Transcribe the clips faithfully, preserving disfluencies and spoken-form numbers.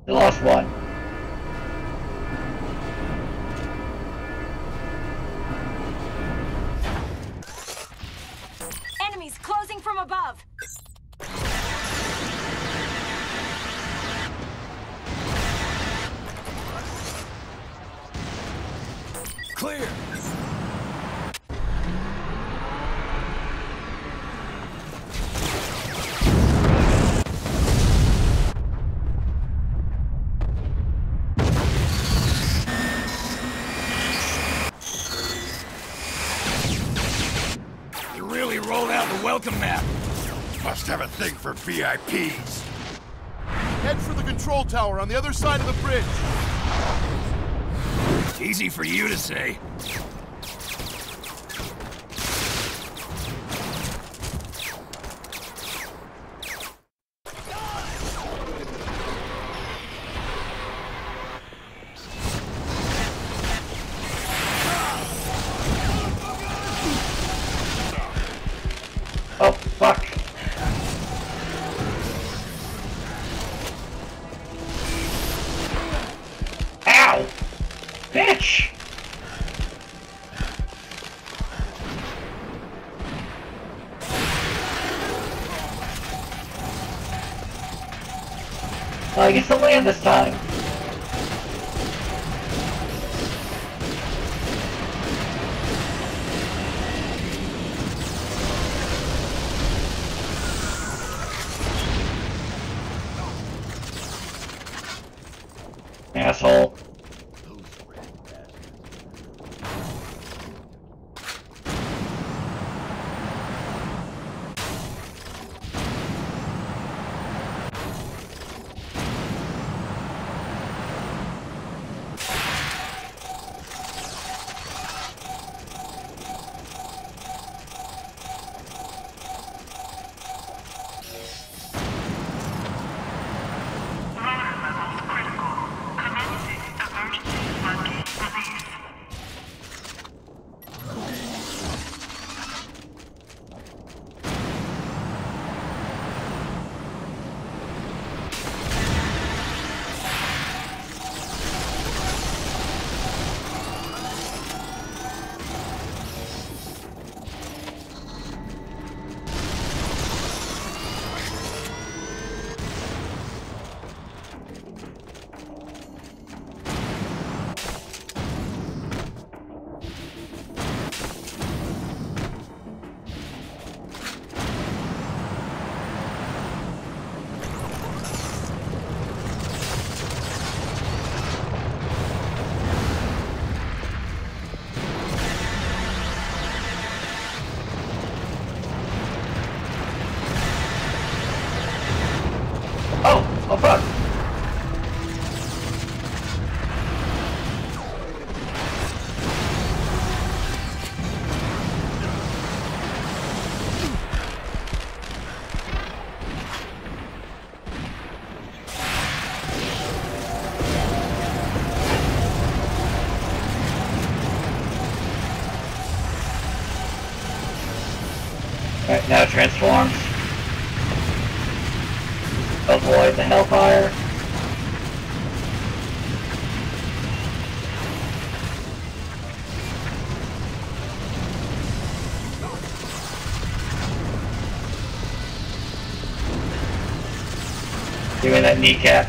We lost one. Enemies closing from above. Clear. You really rolled out the welcome map. Must have a thing for V I Ps. Head for the control tower on the other side of the bridge. Easy for you to say. Oh, fuck. Ow! Bitch! Well, I get to land this time. Asshole. Oh, oh fuck. Alright, now it transforms. Avoid the hellfire. Give me that kneecap.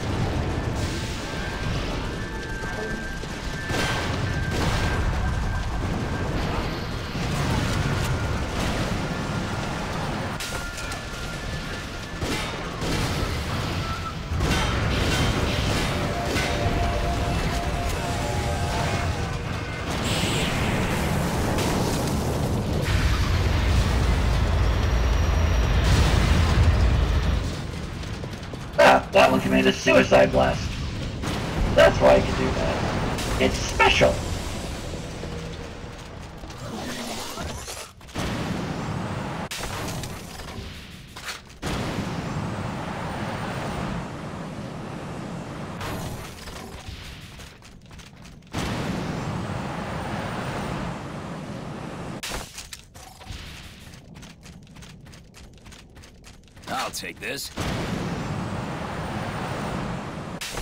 That one committed a suicide blast. That's why I can do that. It's special. I'll take this.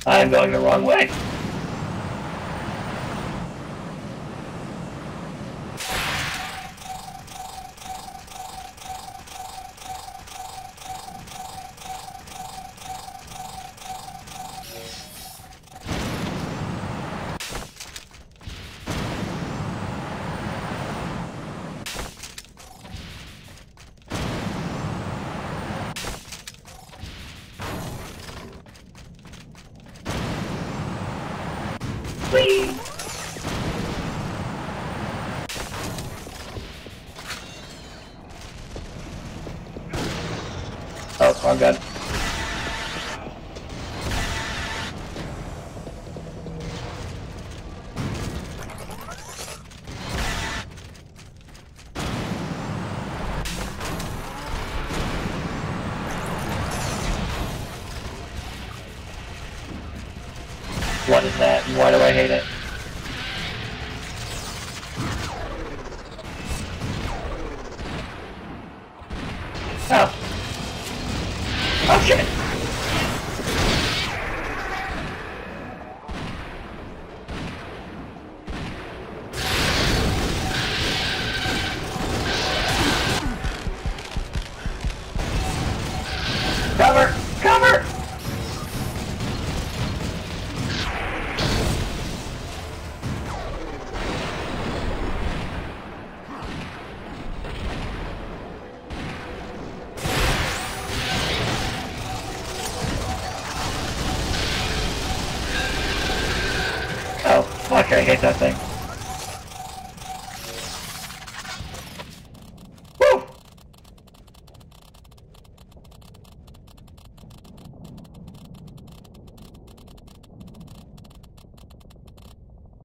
I'm going the wrong way. Whee! Oh, wrong gun. What is that? Why do I hate it? Oh. Oh shit! Cover! Cover! Oh, fuck, I hate that thing.